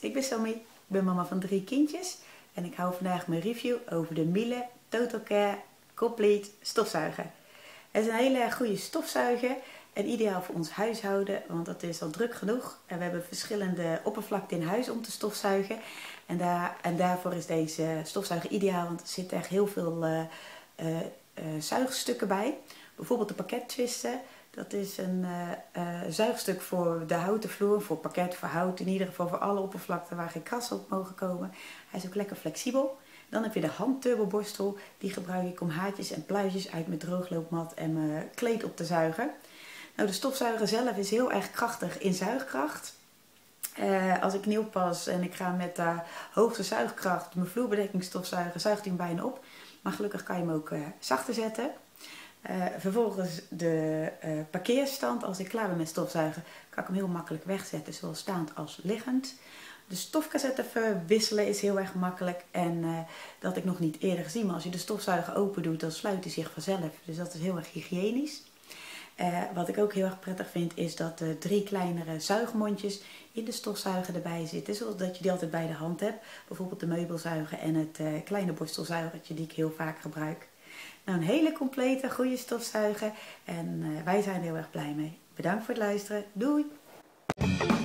ik ben Sammy, ik ben mama van 3 kindjes en ik hou vandaag mijn review over de Miele Total Care Complete stofzuiger. Het is een hele erg goede stofzuiger en ideaal voor ons huishouden, want dat is al druk genoeg. En we hebben verschillende oppervlakten in huis om te stofzuigen. En daarvoor is deze stofzuiger ideaal, want er zitten echt heel veel zuigstukken bij. Bijvoorbeeld de pakkettwister. Dat is een zuigstuk voor de houten vloer, voor parket, voor hout, in ieder geval voor alle oppervlakten waar geen krassen op mogen komen. Hij is ook lekker flexibel. Dan heb je de handturboborstel, die gebruik ik om haartjes en pluisjes uit mijn droogloopmat en mijn kleed op te zuigen. Nou, de stofzuiger zelf is heel erg krachtig in zuigkracht. Als ik nieuw pas en ik ga met de hoogste zuigkracht mijn vloerbedekking stofzuigen, zuigt hij hem bijna op. Maar gelukkig kan je hem ook zachter zetten. Vervolgens de parkeerstand. Als ik klaar ben met stofzuigen, kan ik hem heel makkelijk wegzetten, zowel staand als liggend. De stofcassette verwisselen is heel erg makkelijk en dat had ik nog niet eerder gezien. Maar als je de stofzuiger open doet, dan sluit hij zich vanzelf. Dus dat is heel erg hygiënisch. Wat ik ook heel erg prettig vind, is dat er 3 kleinere zuigmondjes in de stofzuiger erbij zitten. Zodat je die altijd bij de hand hebt. Bijvoorbeeld de meubelzuiger en het kleine borstelzuigertje die ik heel vaak gebruik. Nou, een hele complete, goede stofzuiger en wij zijn er heel erg blij mee. Bedankt voor het luisteren. Doei!